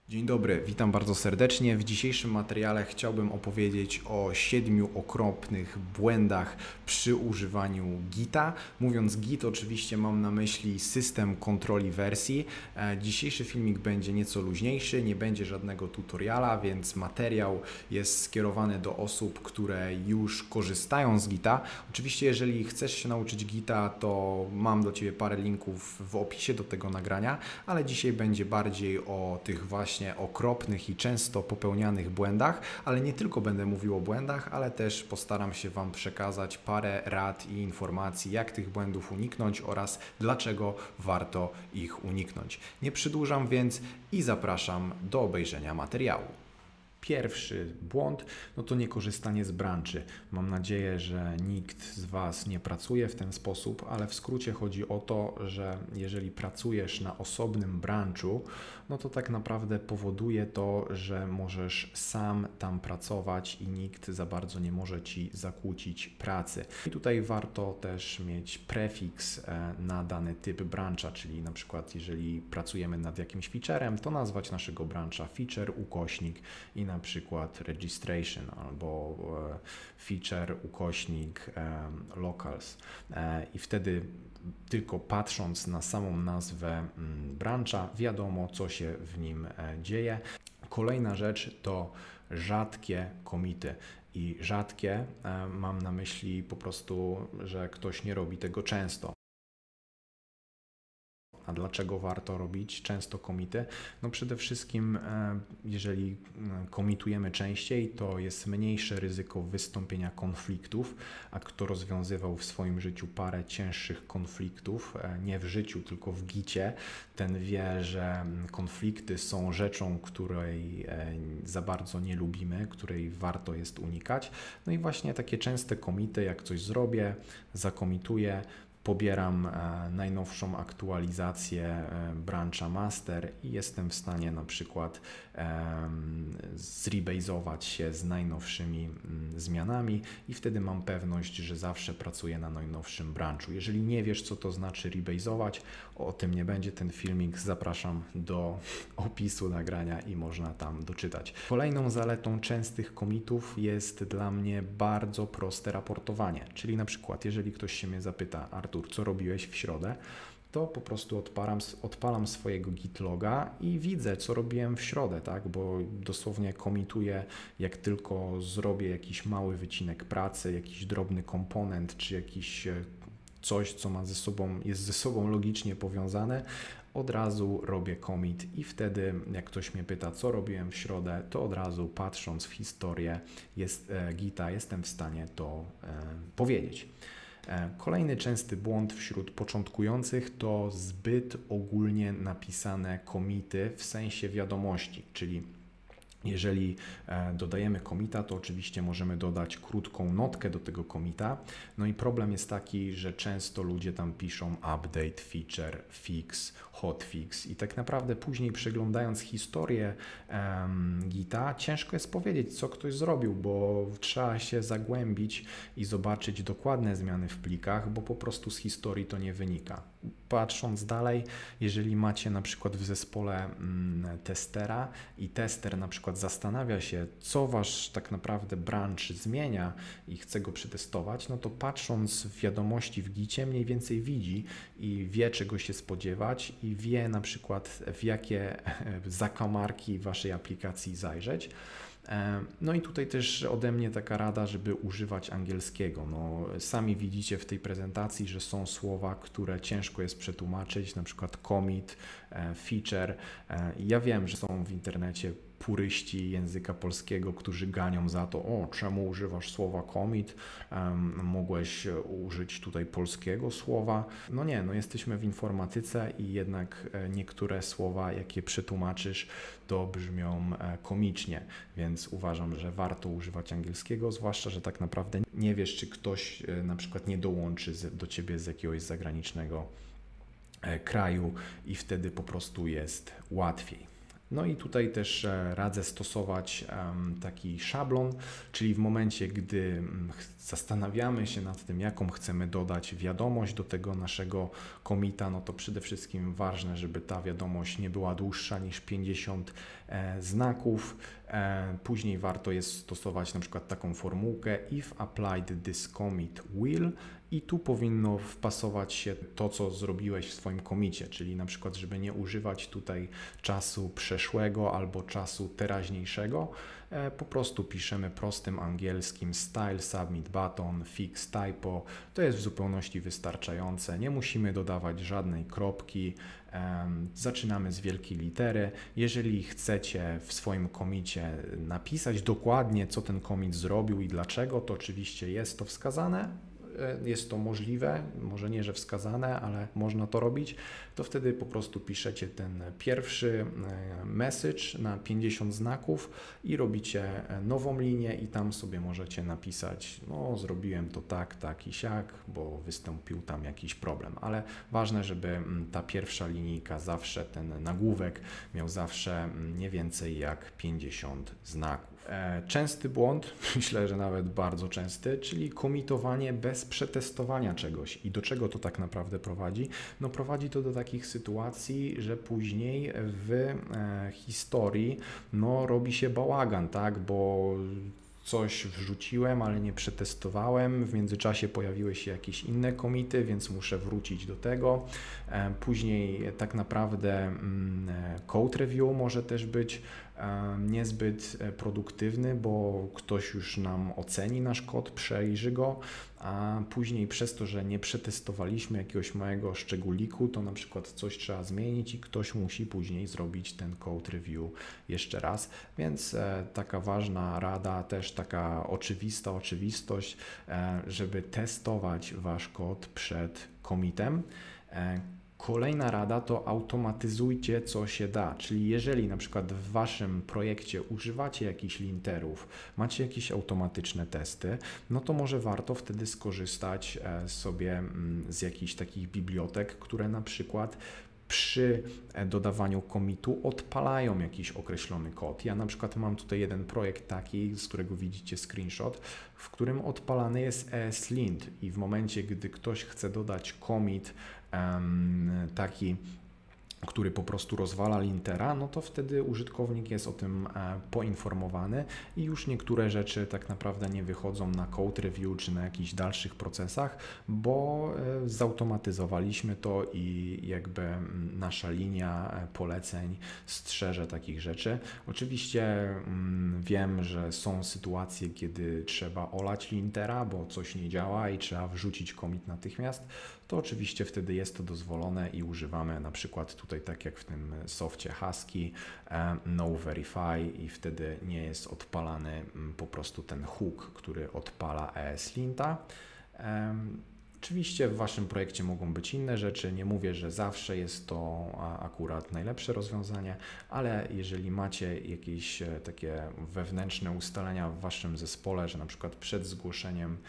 Dzień dobry, witam bardzo serdecznie. W dzisiejszym materiale chciałbym opowiedzieć o 7 okropnych błędach przy używaniu Gita. Mówiąc Git, oczywiście mam na myśli system kontroli wersji. Dzisiejszy filmik będzie nieco luźniejszy, nie będzie żadnego tutoriala, więc materiał jest skierowany do osób, które już korzystają z Gita. Oczywiście, jeżeli chcesz się nauczyć Gita, to mam dla Ciebie parę linków w opisie do tego nagrania, ale dzisiaj będzie bardziej o tych właśnie okropnych i często popełnianych błędach, ale nie tylko będę mówił o błędach, ale też postaram się Wam przekazać parę rad i informacji, jak tych błędów uniknąć oraz dlaczego warto ich uniknąć. Nie przedłużam więc i zapraszam do obejrzenia materiału. Pierwszy błąd to niekorzystanie z branczy. Mam nadzieję, że nikt z Was nie pracuje w ten sposób, ale w skrócie chodzi o to, że jeżeli pracujesz na osobnym branchu, to tak naprawdę powoduje to, że możesz sam tam pracować i nikt za bardzo nie może Ci zakłócić pracy. I tutaj warto też mieć prefiks na dany typ brancha, czyli na przykład jeżeli pracujemy nad jakimś featurem, to nazwać naszego brancha feature ukośnik i na przykład registration albo feature ukośnik locals i wtedy tylko patrząc na samą nazwę brancha wiadomo, co się w nim dzieje. Kolejna rzecz to rzadkie commity. I rzadkie mam na myśli po prostu, że ktoś nie robi tego często. A dlaczego warto robić często commity? Przede wszystkim, jeżeli commitujemy częściej, to jest mniejsze ryzyko wystąpienia konfliktów, a kto rozwiązywał w swoim życiu parę cięższych konfliktów, nie w życiu, tylko w gicie, ten wie, że konflikty są rzeczą, której za bardzo nie lubimy, której warto jest unikać. No i właśnie takie częste commity, jak coś zrobię, zakomituję, pobieram najnowszą aktualizację brancha master i jestem w stanie na przykład zrebase'ować się z najnowszymi zmianami i wtedy mam pewność, że zawsze pracuję na najnowszym branchu. Jeżeli nie wiesz, co to znaczy rebase'ować, o tym nie będzie ten filmik, zapraszam do opisu nagrania i można tam doczytać. Kolejną zaletą częstych commitów jest dla mnie bardzo proste raportowanie, czyli na przykład jeżeli ktoś się mnie zapyta: Artur, co robiłeś w środę, to po prostu odpalam swojego git loga i widzę, co robiłem w środę, tak? Bo dosłownie komituję, jak tylko zrobię jakiś mały wycinek pracy, jakiś drobny komponent, czy jakiś coś, co jest ze sobą logicznie powiązane, od razu robię commit i wtedy jak ktoś mnie pyta, co robiłem w środę, to od razu patrząc w historię Gita jestem w stanie to powiedzieć. Kolejny częsty błąd wśród początkujących to zbyt ogólnie napisane commity w sensie wiadomości, czyli jeżeli dodajemy commita, to oczywiście możemy dodać krótką notkę do tego commita. No i problem jest taki, że często ludzie tam piszą update, feature, fix, hotfix i tak naprawdę później przeglądając historię Gita, ciężko jest powiedzieć, co ktoś zrobił, bo trzeba się zagłębić i zobaczyć dokładne zmiany w plikach, bo po prostu z historii to nie wynika. Patrząc dalej, jeżeli macie na przykład w zespole testera i tester na przykład zastanawia się, co wasz tak naprawdę branch zmienia i chce go przetestować, no to patrząc w wiadomości w Gicie mniej więcej widzi i wie, czego się spodziewać i wie na przykład, w jakie zakamarki waszej aplikacji zajrzeć. No i tutaj też ode mnie taka rada, żeby używać angielskiego. Sami widzicie w tej prezentacji, że są słowa, które ciężko jest przetłumaczyć, na przykład commit, feature. Ja wiem, że są w internecie puryści języka polskiego, którzy ganią za to, czemu używasz słowa commit, mogłeś użyć tutaj polskiego słowa. Nie, jesteśmy w informatyce i jednak niektóre słowa, jakie przetłumaczysz, to brzmią komicznie, więc uważam, że warto używać angielskiego, zwłaszcza, że tak naprawdę nie wiesz, czy ktoś na przykład nie dołączy do Ciebie z jakiegoś zagranicznego kraju i wtedy po prostu jest łatwiej. No i tutaj też radzę stosować taki szablon, czyli w momencie, gdy zastanawiamy się nad tym, jaką chcemy dodać wiadomość do tego naszego commita, no to przede wszystkim ważne, żeby ta wiadomość nie była dłuższa niż 50 znaków. Później warto jest stosować na przykład taką formułkę if applied this commit will i tu powinno wpasować się to, co zrobiłeś w swoim commicie, czyli na przykład, żeby nie używać tutaj czasu przeszłego albo czasu teraźniejszego, po prostu piszemy prostym angielskim style submit button, fix typo, to jest w zupełności wystarczające, nie musimy dodawać żadnej kropki, zaczynamy z wielkiej litery. Jeżeli chcecie w swoim commicie napisać dokładnie, co ten commit zrobił i dlaczego, to oczywiście jest to wskazane. Jest to możliwe, może nie, że wskazane, ale można to robić, to wtedy po prostu piszecie ten pierwszy message na 50 znaków i robicie nową linię i tam sobie możecie napisać, no zrobiłem to tak, tak i siak, bo wystąpił tam jakiś problem, ale ważne, żeby ta pierwsza linijka zawsze, ten nagłówek miał zawsze nie więcej jak 50 znaków. Częsty błąd, myślę, że nawet bardzo częsty, czyli kommitowanie bez przetestowania czegoś. I do czego to tak naprawdę prowadzi? No prowadzi to do takich sytuacji, że później w historii robi się bałagan, tak, bo coś wrzuciłem, ale nie przetestowałem, w międzyczasie pojawiły się jakieś inne commity, więc muszę wrócić do tego. Później tak naprawdę code review może też być niezbyt produktywny, bo ktoś już nam oceni nasz kod, przejrzy go, a później przez to, że nie przetestowaliśmy jakiegoś małego szczególiku, to na przykład coś trzeba zmienić i ktoś musi później zrobić ten code review jeszcze raz, więc taka ważna rada, też taka oczywistość, żeby testować wasz kod przed commitem. Kolejna rada to automatyzujcie co się da, czyli jeżeli na przykład w waszym projekcie używacie jakichś linterów, macie jakieś automatyczne testy, no to może warto wtedy skorzystać sobie z jakichś takich bibliotek, które na przykład przy dodawaniu commitu odpalają jakiś określony kod. Ja na przykład mam tutaj jeden projekt taki, z którego widzicie screenshot, w którym odpalany jest ESLint i w momencie, gdy ktoś chce dodać commit taki, który po prostu rozwala lintera, no to wtedy użytkownik jest o tym poinformowany i już niektóre rzeczy tak naprawdę nie wychodzą na code review czy na jakichś dalszych procesach, bo zautomatyzowaliśmy to i jakby nasza linia poleceń strzeże takich rzeczy. Oczywiście wiem, że są sytuacje, kiedy trzeba olać lintera, bo coś nie działa i trzeba wrzucić commit natychmiast, to oczywiście wtedy jest to dozwolone i używamy na przykład tutaj, tak jak w tym softie Husky, no verify i wtedy nie jest odpalany po prostu ten hook, który odpala ESLinta. Oczywiście w waszym projekcie mogą być inne rzeczy, nie mówię, że zawsze jest to akurat najlepsze rozwiązanie, ale jeżeli macie jakieś takie wewnętrzne ustalenia w waszym zespole, że na przykład przed zgłoszeniem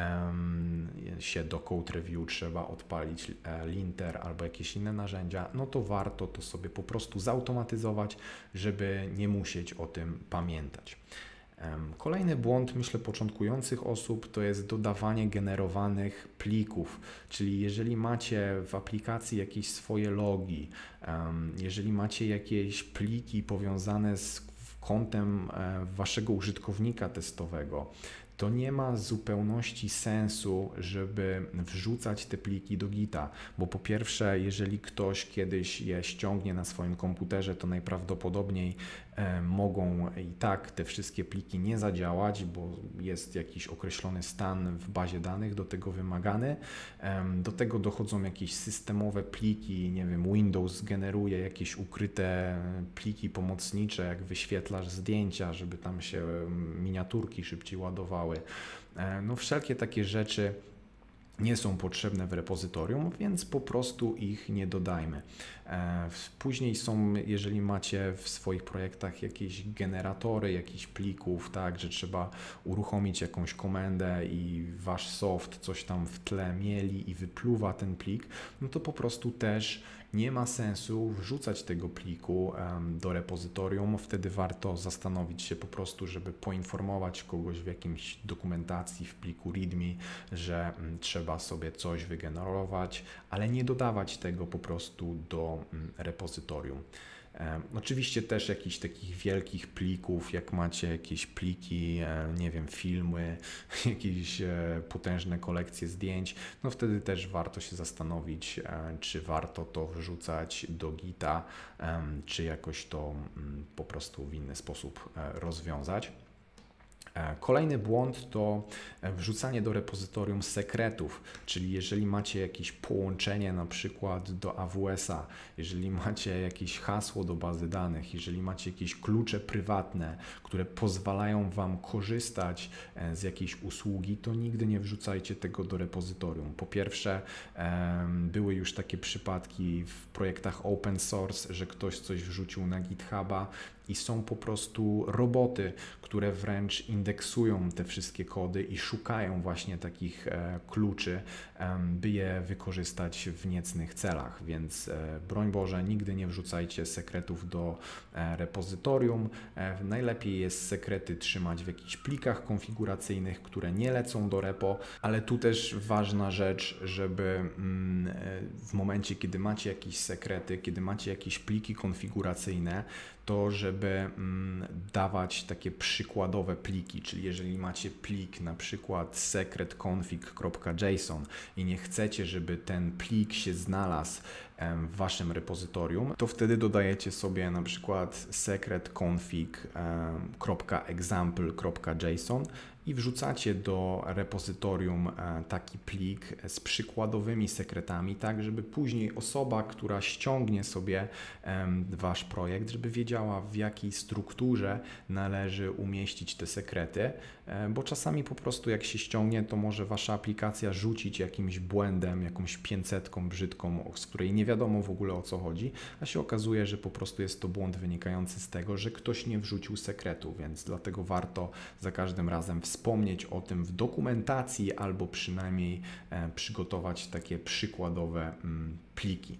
się do code review trzeba odpalić linter albo jakieś inne narzędzia, no to warto to sobie po prostu zautomatyzować, żeby nie musieć o tym pamiętać. Kolejny błąd, myślę, początkujących osób to jest dodawanie generowanych plików, czyli jeżeli macie w aplikacji jakieś swoje logi, jeżeli macie jakieś pliki powiązane z kontem waszego użytkownika testowego, to nie ma w zupełności sensu, żeby wrzucać te pliki do Gita, bo po pierwsze, jeżeli ktoś kiedyś je ściągnie na swoim komputerze, to najprawdopodobniej mogą i tak te wszystkie pliki nie zadziałać, bo jest jakiś określony stan w bazie danych do tego wymagany. Do tego dochodzą jakieś systemowe pliki, nie wiem, Windows generuje jakieś ukryte pliki pomocnicze, jak wyświetlasz zdjęcia, żeby tam się miniaturki szybciej ładowały. No wszelkie takie rzeczy nie są potrzebne w repozytorium, więc po prostu ich nie dodajmy. Później są, jeżeli macie w swoich projektach jakieś generatory jakichś plików, tak, że trzeba uruchomić jakąś komendę i wasz soft coś tam w tle mieli i wypluwa ten plik, no to po prostu też nie ma sensu wrzucać tego pliku do repozytorium. Wtedy warto zastanowić się po prostu, żeby poinformować kogoś w jakimś dokumentacji w pliku README, że trzeba sobie coś wygenerować, ale nie dodawać tego po prostu do repozytorium. Oczywiście też jakichś takich wielkich plików, jak macie jakieś pliki, nie wiem, filmy, jakieś potężne kolekcje zdjęć, no wtedy też warto się zastanowić, czy warto to wrzucać do Gita, czy jakoś to po prostu w inny sposób rozwiązać. Kolejny błąd to wrzucanie do repozytorium sekretów, czyli jeżeli macie jakieś połączenie na przykład do AWS-a, jeżeli macie jakieś hasło do bazy danych, jeżeli macie jakieś klucze prywatne, które pozwalają Wam korzystać z jakiejś usługi, to nigdy nie wrzucajcie tego do repozytorium. Po pierwsze, były już takie przypadki w projektach open source, że ktoś coś wrzucił na GitHuba i są po prostu roboty, które wręcz indeksują te wszystkie kody i szukają właśnie takich kluczy, by je wykorzystać w niecnych celach, więc broń Boże, nigdy nie wrzucajcie sekretów do repozytorium. Najlepiej jest sekrety trzymać w jakichś plikach konfiguracyjnych, które nie lecą do repo, ale tu też ważna rzecz, żeby w momencie, kiedy macie jakieś sekrety, kiedy macie jakieś pliki konfiguracyjne, to żeby dawać takie przykładowe pliki, czyli jeżeli macie plik na przykład secretconfig.json i nie chcecie, żeby ten plik się znalazł w Waszym repozytorium, to wtedy dodajecie sobie na przykład secretconfig.example.json i wrzucacie do repozytorium taki plik z przykładowymi sekretami, tak żeby później osoba, która ściągnie sobie Wasz projekt, żeby wiedziała, w jakiej strukturze należy umieścić te sekrety, bo czasami po prostu jak się ściągnie, to może Wasza aplikacja rzucić jakimś błędem, jakąś 500 brzydką, z której nie wiadomo w ogóle o co chodzi, a się okazuje, że po prostu jest to błąd wynikający z tego, że ktoś nie wrzucił sekretu, więc dlatego warto za każdym razem wspomnieć o tym w dokumentacji albo przynajmniej przygotować takie przykładowe pliki.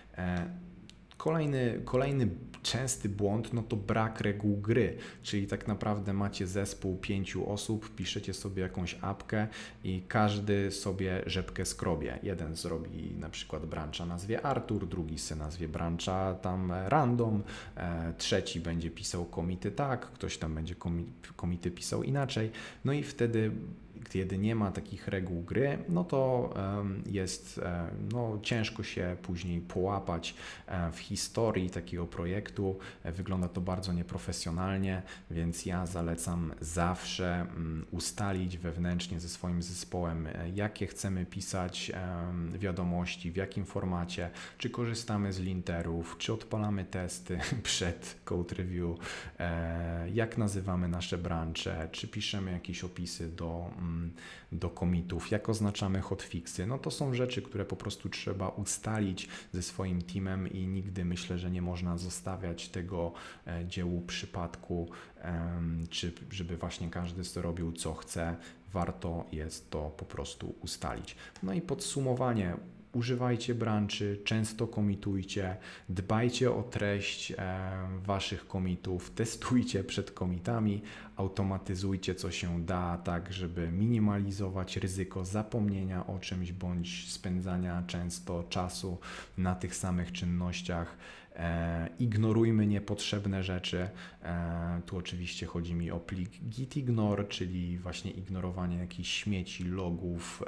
Kolejny częsty błąd no to brak reguł gry, czyli tak naprawdę macie zespół 5 osób, piszecie sobie jakąś apkę i każdy sobie rzepkę skrobie. Jeden zrobi na przykład brancha nazwie Artur, drugi se nazwie brancha tam random, trzeci będzie pisał komity tak, ktoś tam będzie komity pisał inaczej, no i wtedy kiedy nie ma takich reguł gry, no to jest ciężko się później połapać w historii takiego projektu. Wygląda to bardzo nieprofesjonalnie, więc ja zalecam zawsze ustalić wewnętrznie ze swoim zespołem, jakie chcemy pisać wiadomości, w jakim formacie, czy korzystamy z linterów, czy odpalamy testy przed code review, jak nazywamy nasze branche, czy piszemy jakieś opisy do commitów, jak oznaczamy hotfixy. No to są rzeczy, które po prostu trzeba ustalić ze swoim teamem i nigdy myślę, że nie można zostawiać tego dziełu przypadku, czy żeby właśnie każdy zrobił co chce. Warto jest to po prostu ustalić. No i podsumowanie. Używajcie branchy, często komitujcie, dbajcie o treść Waszych komitów, testujcie przed komitami, automatyzujcie co się da, tak żeby minimalizować ryzyko zapomnienia o czymś bądź spędzania często czasu na tych samych czynnościach. Ignorujmy niepotrzebne rzeczy. Tu oczywiście chodzi mi o plik gitignore, czyli właśnie ignorowanie jakichś śmieci, logów,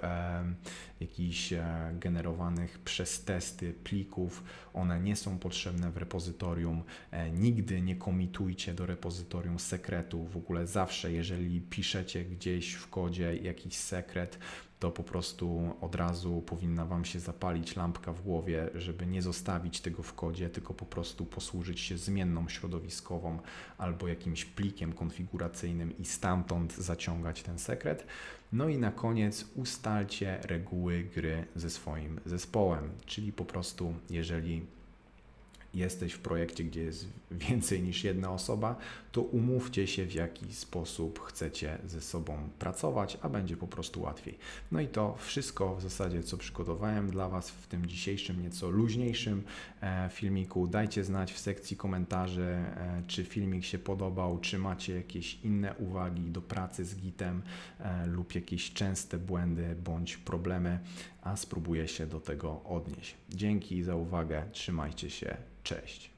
jakichś generowanych przez testy plików. One nie są potrzebne w repozytorium. Nigdy nie komitujcie do repozytorium sekretu. W ogóle zawsze, jeżeli piszecie gdzieś w kodzie jakiś sekret, to po prostu od razu powinna Wam się zapalić lampka w głowie, żeby nie zostawić tego w kodzie, tylko po prostu posłużyć się zmienną środowiskową albo jakimś plikiem konfiguracyjnym i stamtąd zaciągać ten sekret. No i na koniec ustalcie reguły gry ze swoim zespołem, czyli po prostu jeżeli jesteś w projekcie, gdzie jest więcej niż jedna osoba, to umówcie się, w jaki sposób chcecie ze sobą pracować, a będzie po prostu łatwiej. No i to wszystko w zasadzie, co przygotowałem dla Was w tym dzisiejszym, nieco luźniejszym filmiku. Dajcie znać w sekcji komentarzy, czy filmik się podobał, czy macie jakieś inne uwagi do pracy z Gitem lub jakieś częste błędy bądź problemy, a spróbuję się do tego odnieść. Dzięki za uwagę, trzymajcie się, cześć.